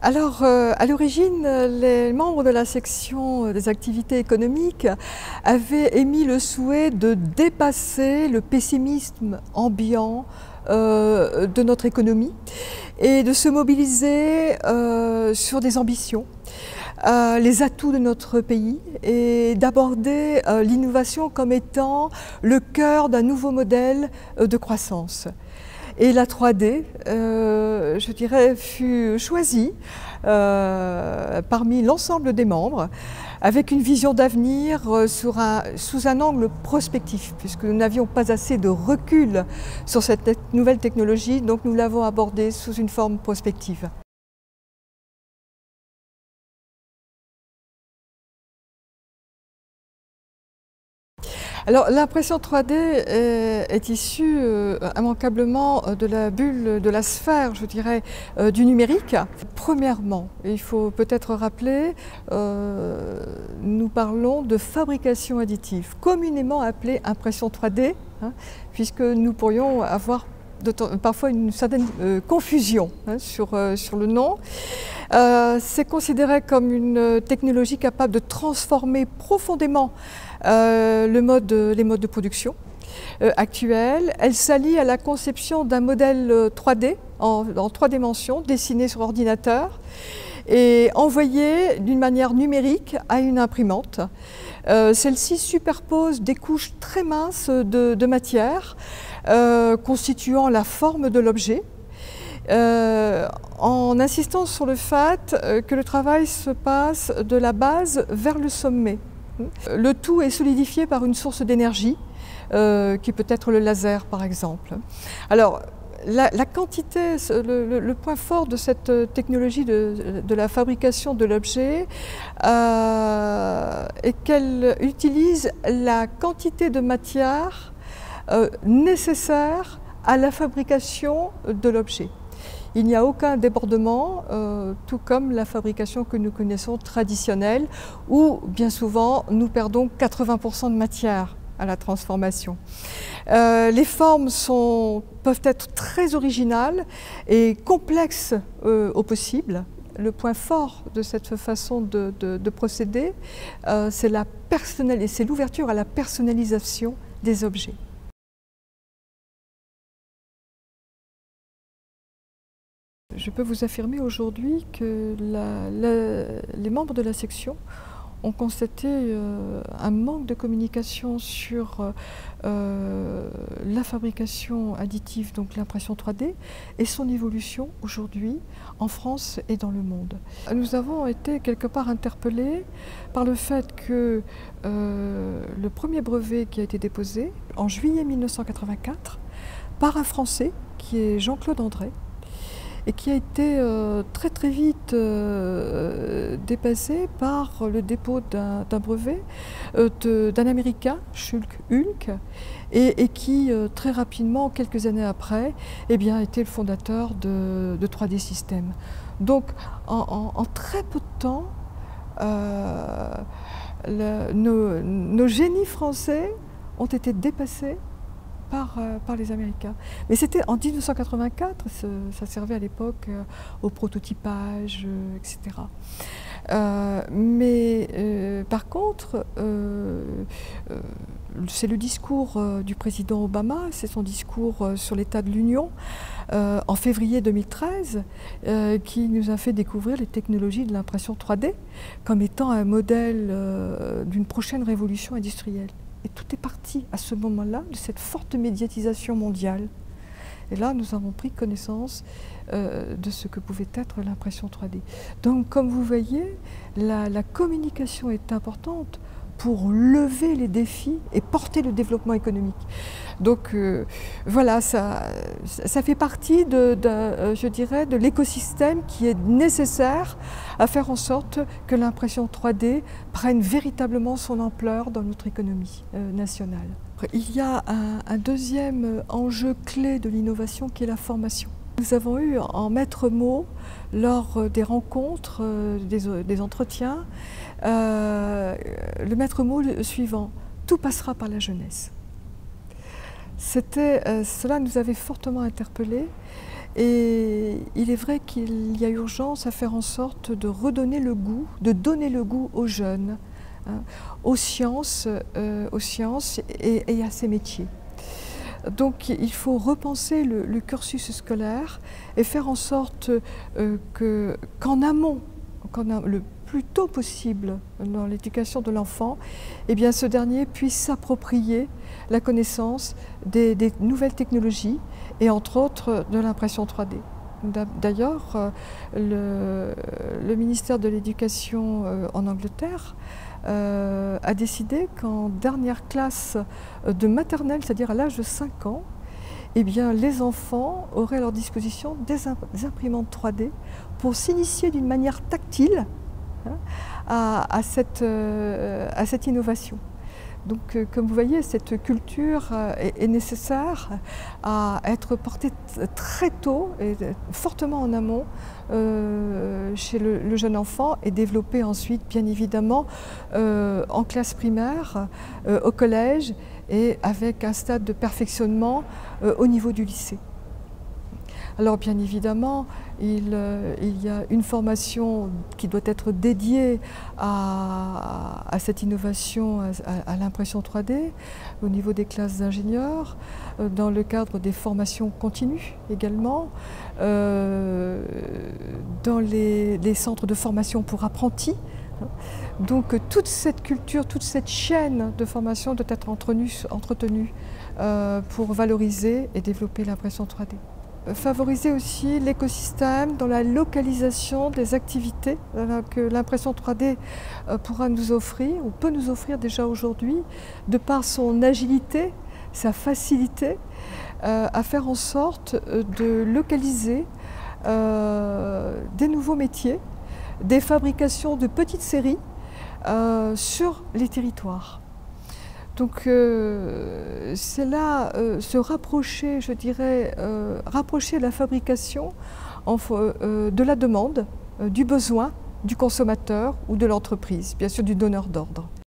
Alors, à l'origine, les membres de la section des activités économiques avaient émis le souhait de dépasser le pessimisme ambiant de notre économie et de se mobiliser sur des ambitions, les atouts de notre pays et d'aborder l'innovation comme étant le cœur d'un nouveau modèle de croissance. Et la 3D, je dirais, fut choisie parmi l'ensemble des membres avec une vision d'avenir sous un angle prospectif, puisque nous n'avions pas assez de recul sur cette nouvelle technologie, donc nous l'avons abordée sous une forme prospective. Alors l'impression 3D est issue immanquablement de la bulle, de la sphère, je dirais, du numérique. Premièrement, il faut peut-être rappeler, nous parlons de fabrication additive, communément appelée impression 3D, hein, puisque nous pourrions avoir parfois une certaine confusion sur le nom. C'est considéré comme une technologie capable de transformer profondément les modes de production actuels. Elle s'allie à la conception d'un modèle 3D en 3 dimensions dessiné sur ordinateur et envoyé d'une manière numérique à une imprimante. Celle-ci superpose des couches très minces de matière constituant la forme de l'objet, en insistant sur le fait que le travail se passe de la base vers le sommet. Le tout est solidifié par une source d'énergie, qui peut être le laser par exemple. Alors, la quantité, le point fort de cette technologie de la fabrication de l'objet est qu'elle utilise la quantité de matière nécessaire à la fabrication de l'objet. Il n'y a aucun débordement, tout comme la fabrication que nous connaissons traditionnelle, où bien souvent nous perdons 80% de matière à la transformation. Les formes peuvent être très originales et complexes au possible. Le point fort de cette façon de procéder, c'est l'ouverture à la personnalisation des objets. Je peux vous affirmer aujourd'hui que les membres de la section ont constaté un manque de communication sur la fabrication additive, donc l'impression 3D, et son évolution aujourd'hui en France et dans le monde. Nous avons été quelque part interpellés par le fait que le premier brevet qui a été déposé en juillet 1984 par un Français qui est Jean-Claude André, et qui a été très vite dépassé par le dépôt d'un brevet d'un Américain, Shulk Hulk, et qui très rapidement, quelques années après, eh bien, était le fondateur de 3D Systems. Donc en très peu de temps, nos génies français ont été dépassés par les Américains. Mais c'était en 1984, ça servait à l'époque au prototypage, etc. Par contre, c'est le discours du président Obama, c'est son discours sur l'état de l'Union en février 2013 qui nous a fait découvrir les technologies de l'impression 3D comme étant un modèle d'une prochaine révolution industrielle. Et tout est parti à ce moment-là de cette forte médiatisation mondiale. Et là, nous avons pris connaissance de ce que pouvait être l'impression 3D. Donc, comme vous voyez, la communication est importante pour lever les défis et porter le développement économique. Donc voilà, ça fait partie je dirais, de l'écosystème qui est nécessaire à faire en sorte que l'impression 3D prenne véritablement son ampleur dans notre économie nationale. Il y a un deuxième enjeu clé de l'innovation qui est la formation. Nous avons eu en maître mot, lors des rencontres, des entretiens, le maître mot suivant: tout passera par la jeunesse. Cela nous avait fortement interpellés Et il est vrai qu'il y a urgence à faire en sorte de redonner le goût, de donner le goût aux jeunes, hein, aux sciences et à ces métiers. Donc il faut repenser le cursus scolaire et faire en sorte qu'en amont, le plus tôt possible dans l'éducation de l'enfant, eh bien ce dernier puisse s'approprier la connaissance des nouvelles technologies et entre autres de l'impression 3D. D'ailleurs, le ministère de l'Éducation en Angleterre a décidé qu'en dernière classe de maternelle, c'est-à-dire à l'âge de 5 ans, eh bien, les enfants auraient à leur disposition des imprimantes 3D pour s'initier d'une manière tactile, hein, à cette innovation. Donc, comme vous voyez, cette culture est nécessaire à être portée très tôt et fortement en amont chez le jeune enfant et développée ensuite, bien évidemment, en classe primaire, au collège et avec un stade de perfectionnement au niveau du lycée. Alors bien évidemment, il y a une formation qui doit être dédiée à cette innovation, à l'impression 3D, au niveau des classes d'ingénieurs, dans le cadre des formations continues également, dans les centres de formation pour apprentis. Donc toute cette culture, toute cette chaîne de formation doit être entretenue pour valoriser et développer l'impression 3D. Favoriser aussi l'écosystème dans la localisation des activités que l'impression 3D pourra nous offrir, ou peut nous offrir déjà aujourd'hui, de par son agilité, sa facilité, à faire en sorte de localiser des nouveaux métiers, des fabrications de petites séries sur les territoires. Donc c'est là se rapprocher, je dirais, rapprocher la fabrication de la demande, du besoin du consommateur ou de l'entreprise, bien sûr du donneur d'ordre.